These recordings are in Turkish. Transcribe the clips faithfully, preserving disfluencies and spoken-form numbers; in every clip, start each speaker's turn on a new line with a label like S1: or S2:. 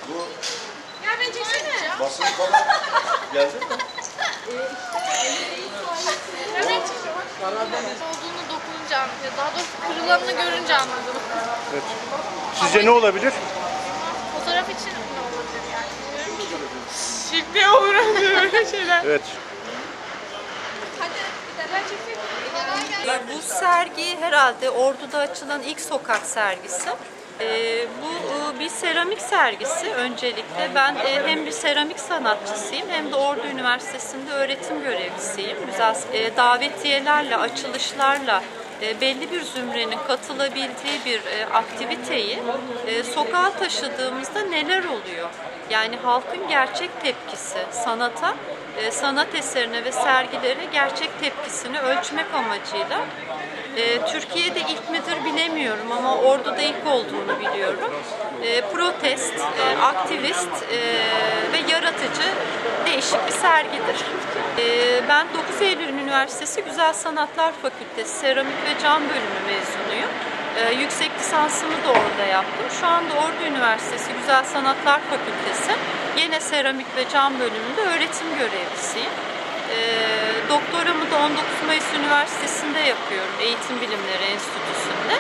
S1: Bu
S2: Ya ben çeksene.
S1: basın falan geldi mi?
S2: Ya ben çekiyorum. Olduğunu dokununca anlıyor. Daha doğrusu kırılanını görünce anladım.
S3: Evet. Sizce ne olabilir?
S2: Fotoğraf için ne olabilir yani? Bilmiyorum ki. Şirkte olur öyle şeyler.
S3: Evet.
S2: Hadi gidelim çekelim.
S4: Bu sergi herhalde Ordu'da açılan ilk sokak sergisi. Ee, bu e, bir seramik sergisi öncelikle. Ben e, hem bir seramik sanatçısıyım hem de Ordu Üniversitesi'nde öğretim görevlisiyim. Güzel e, davetiyelerle, açılışlarla e, belli bir zümrenin katılabildiği bir e, aktiviteyi e, sokağa taşıdığımızda neler oluyor? Yani halkın gerçek tepkisi sanata, e, sanat eserine ve sergilere gerçek tepkisini ölçmek amacıyla e, Türkiye'de ilk midir bilemiyorum ama Ordu'da ilk olduğunu biliyorum. E, protest, e, aktivist e, ve yaratıcı değişik bir sergidir. E, ben dokuz Eylül Üniversitesi Güzel Sanatlar Fakültesi Seramik ve Cam Bölümü mezunuyum. E, yüksek lisansımı da orada yaptım. Şu anda Ordu Üniversitesi Güzel Sanatlar Fakültesi yine Seramik ve Cam Bölümünde öğretim görevlisiyim. E, doktoramı da on dokuz Mayıs Üniversitesi'nde yapıyorum, Eğitim Bilimleri Enstitüsü'nde.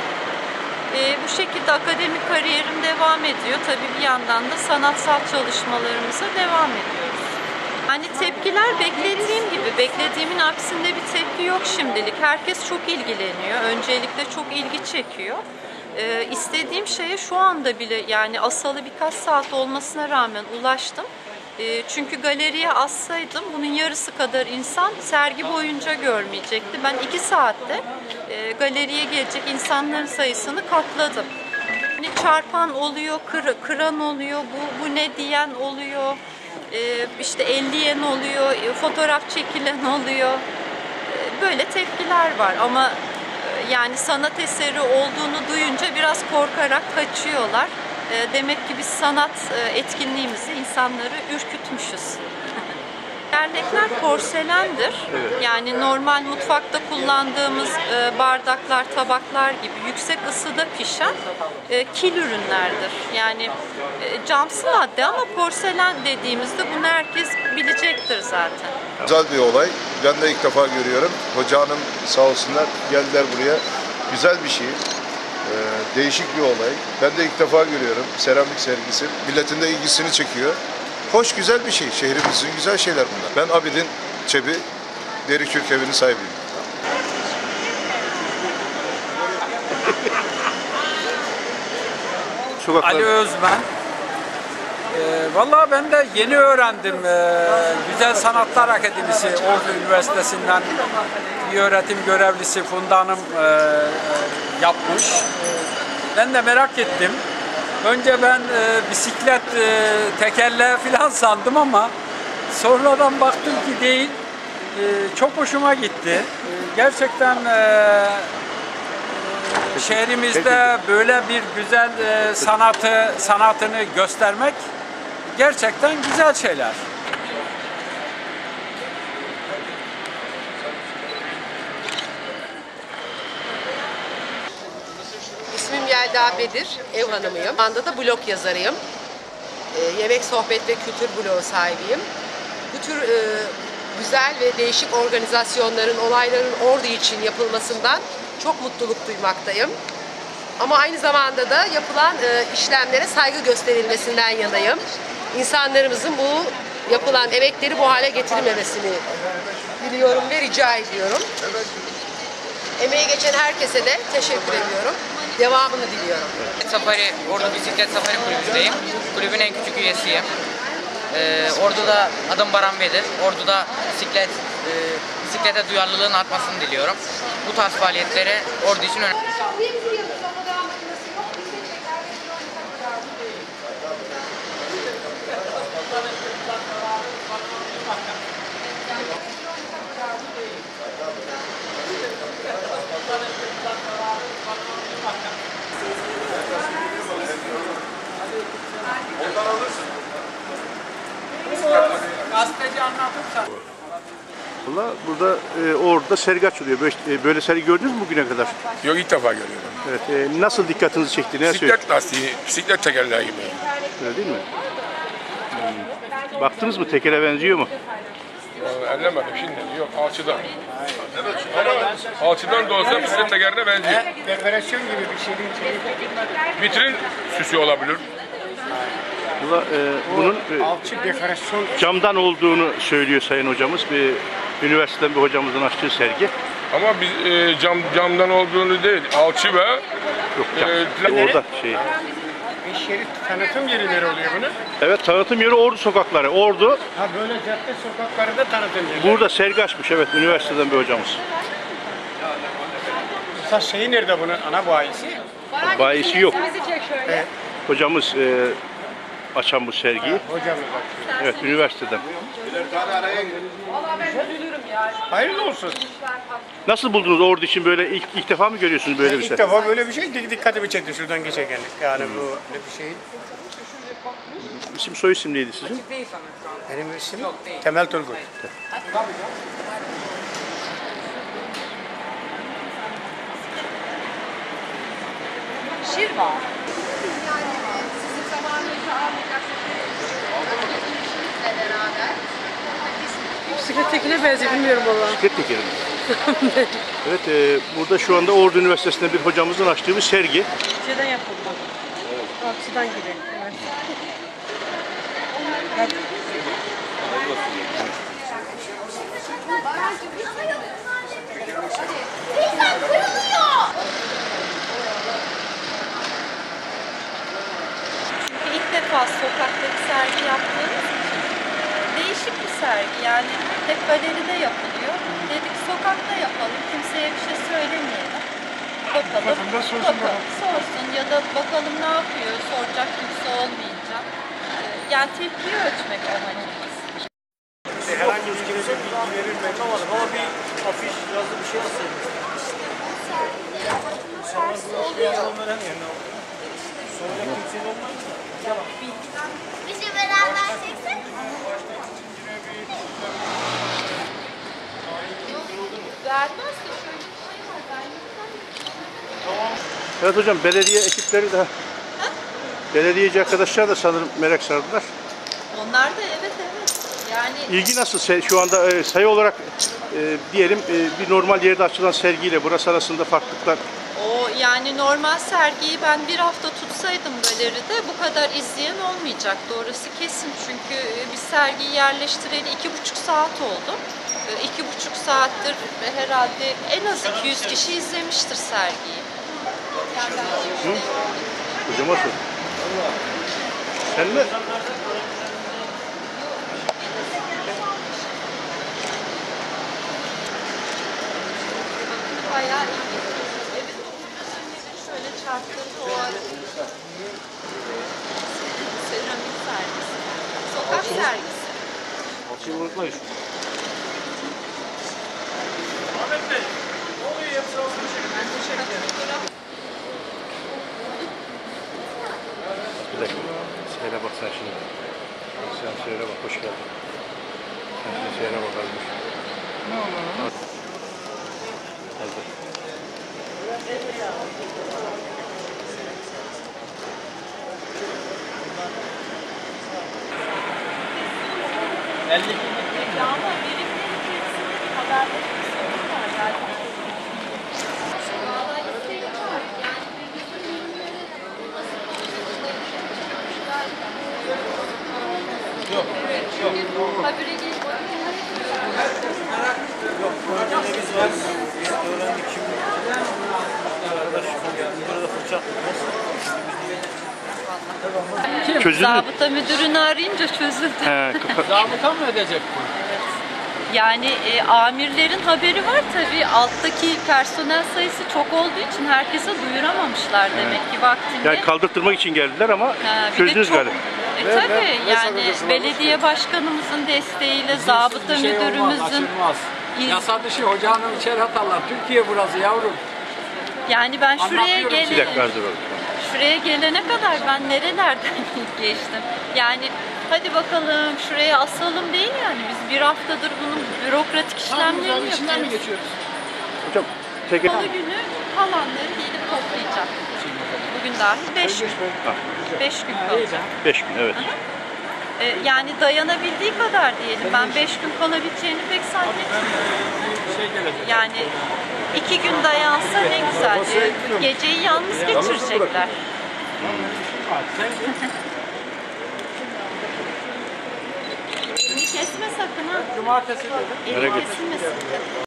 S4: E, bu şekilde akademik kariyerim devam ediyor. Tabii bir yandan da sanatsal çalışmalarımıza devam ediyoruz. Hani tepkiler beklediğim gibi, beklediğimin aksinde bir tepki yok şimdilik. Herkes çok ilgileniyor, öncelikle çok ilgi çekiyor. Ee, istediğim şeye şu anda bile yani asalı birkaç saat olmasına rağmen ulaştım. Ee, çünkü galeriye assaydım bunun yarısı kadar insan sergi boyunca görmeyecekti. Ben iki saatte e, galeriye gelecek insanların sayısını katladım. Yani çarpan oluyor, kır, kıran oluyor, bu, bu ne diyen oluyor. Ee, işte elleyen oluyor, fotoğraf çekilen oluyor. Ee, böyle tepkiler var ama yani sanat eseri olduğunu duyunca biraz korkarak kaçıyorlar. Ee, demek ki biz sanat etkinliğimizi insanları ürkütmüşüz. Dernekler porselendir. Evet. Yani normal mutfakta kullandığımız e, bardaklar, tabaklar gibi yüksek ısıda pişen e, kil ürünlerdir. Yani e, camsı madde ama porselen dediğimizde bunu herkes bilecektir zaten.
S1: Güzel bir olay. Ben de ilk defa görüyorum. Hoca hanım sağ olsunlar geldiler buraya. Güzel bir şey. Ee, değişik bir olay. Ben de ilk defa görüyorum. Seramik sergisi. Milletin de ilgisini çekiyor. Hoş, güzel bir şey. Şehrimizin güzel şeyler bunlar. Ben Abidin Çebi, Derikürk evinin sahibiyim.
S5: Ali Özmen. E, vallahi ben de yeni öğrendim. E, Güzel Sanatlar Akademisi Ordu Üniversitesi'nden bir öğretim görevlisi Funda Hanım e, yapmış. Ben de merak ettim. Önce ben e, bisiklet e, tekerleği falan sandım ama sonradan baktım ki değil. E, çok hoşuma gitti. E, gerçekten e, şehrimizde böyle bir güzel e, sanatı sanatını göstermek gerçekten güzel şeyler.
S6: İsmim Yelda Bedir, ev hanımıyım. Şu anda da blog yazarıyım. E, yemek, sohbet ve kültür bloğu sahibiyim. Bu tür e, güzel ve değişik organizasyonların, olayların Ordu için yapılmasından çok mutluluk duymaktayım. Ama aynı zamanda da yapılan e, işlemlere saygı gösterilmesinden yanayım. İnsanlarımızın bu yapılan emekleri bu hale getirmemesini diliyorum ve rica ediyorum. Emeği geçen herkese de teşekkür ediyorum. Devamını diliyorum.
S7: Safari, Ordu Bisiklet Safari Kulübü'ndeyim. Kulübün en küçük üyesiyim. Ee, Ordu'da adım Baran Bedir. Ordu'da bisiklet, e, bisiklete duyarlılığın artmasını diliyorum. Bu tarz faaliyetleri Ordu için önemli.
S5: Ondan alırsın. Gazeteci anlatırsan.
S3: Valla burada e, orada sergi açılıyor. Böyle, e, böyle sergi gördünüz mü bugüne kadar?
S8: Yok, ilk defa görüyorum.
S3: Evet. E, nasıl dikkatinizi çekti? Ne
S8: bisiklet lastiği, bisiklet tekerleği gibi.
S3: Öyle değil mi? Baktınız mı tekere benziyor mu?
S8: Ellemedim şimdi. Yok alçıdan. Ama alçıdan da olsa fıstık tekerine benziyor.
S9: Dekorasyon gibi bir şey değil.
S8: Vitrin süsü olabilir.
S3: Valla, e, bunun e,
S9: Alçı dekorasyon.
S3: camdan olduğunu söylüyor sayın hocamız. Bir üniversiteden bir hocamızın açtığı sergi.
S8: Ama biz e, cam camdan olduğunu değil, alçı ve
S3: Yok cam.
S8: e,
S3: İşte orada şey.
S9: Bir şerit tanıtım yerleri oluyor bunun.
S3: Evet, tanıtım yeri Ordu sokakları. Ordu.
S9: Ha böyle cadde sokakları da tanıtım yerleri.
S3: Burada sergi açmış, evet, üniversiteden bir hocamız.
S9: Esas şeyi nerede bunun ana bayisi?
S3: Bayisi yok.
S9: Evet.
S3: Hocamız e, açan bu sergiyi.
S9: Hocamız bak.
S3: Evet, üniversiteden.
S9: Hayırlı olsun.
S3: Nasıl buldunuz Ordu için, böyle ilk, ilk defa mı görüyorsunuz böyle bir
S9: İlk
S3: şey?
S9: defa böyle bir şey dik- dikkatimi çekti şuradan geçerken. Yani bu öyle bir şey.
S3: İsim soy isim neydi sizin?
S9: Benim isim Temel Turgut.
S4: Şirva.
S2: Bisiklet tekine benziyor bilmiyorum valla.
S3: Bisiklet tekeri mi? Evet, e, burada şu anda Ordu Üniversitesi'nde bir hocamızın açtığı bir sergi.
S2: Şeyden yapıldı. Alçıdan gibi. Evet.
S4: Çünkü ilk defa sokakta bir sergi yaptığımız için değişik bir sergi. Yani hep galeride yapılıyor. Dedik sokakta yapalım, kimseye bir şey söylemeyelim. Bakalım,
S9: Vatandaş sorsun
S4: bakalım,
S9: bakalım.
S4: sorsun ya da bakalım ne yapıyor, soracak kimse olmayacak. Ee, Yani tepkiyi ölçmek amacımız.
S9: Herhangi bir kimse bilgi verir mi? Ama bir afiş yazılı bir şey yazsaydı.
S10: Bizi beraber çeksin.
S4: Vermezse şöyle
S3: Evet hocam, belediye ekipleri de, belediyeci arkadaşlar da sanırım merak sardılar.
S4: onlar da evet evet. Yani
S3: İlgi nasıl Se- şu anda e, sayı olarak e, diyelim e, bir normal yerde açılan sergiyle burası arasında farklılıklar?
S4: o yani normal sergiyi ben bir hafta tutsaydım galeride bu kadar izleyen olmayacaktı. Orası kesin çünkü bir sergiyi yerleştireli iki buçuk saat oldu. E, iki buçuk saattir herhalde en az iki yüz kişi izlemiştir sergiyi.
S3: Hocama sor. Sen mi?
S4: Bayağı iyi. Evet, şöyle çarptığında o ara seramik sergisi. Sokak sergisi.
S3: Alçıyı unutmayın. Bir dakika. Seyre bak sen şimdi. Sen seyre bak, hoş geldin. Sen şimdi seyre bakalım. Ne olur? Hazır.
S4: Ama verimlerin içerisinde bir haberlerin bir sorunu var. Yani Yok, yok. Habire geliyor.
S3: Çözüldü mü?
S4: Zabıta müdürünü arayınca çözüldü.
S3: He, kafa-
S5: Zabıta mı edecek bu?
S4: Yani e, amirlerin haberi var tabii. Alttaki personel sayısı çok olduğu için herkese duyuramamışlar demek ki vaktinde.
S3: yani kaldırtırmak için geldiler ama
S4: Ha, bir de
S3: çözdünüz
S4: çok-
S3: galiba.
S4: E tabii yani belediye başkanımızın desteğiyle, zabıta
S5: Bir şey olmaz,
S4: müdürümüzün
S5: açılmaz.
S4: iz-
S5: Yasa dışı hocanın içeri atarlar. Türkiye burası yavrum.
S4: yani ben şuraya
S5: Anlatıyorum.
S3: Bir
S4: gelene,
S3: dakika dur oğlum.
S4: şuraya gelene kadar ben nerelerden geçtim. Yani hadi bakalım şuraya asalım değil yani biz bir haftadır bunun bürokratik işlemlerini yapıyoruz.
S3: Hocam tek
S4: Salı günü kalanları gelip toplayacak. Bugün dahil beş gün.
S3: Ha.
S4: Beş gün kalacak.
S3: Beş gün, evet.
S4: E, yani dayanabildiği kadar diyelim. Ben beş gün kalabileceğini pek zannetmiyorum. Yani iki gün dayansa ne güzel. E, geceyi yalnız geçirecekler. Elini kesme sakın ha.
S5: Cumartesi dedim.
S4: Eli kesilmesin.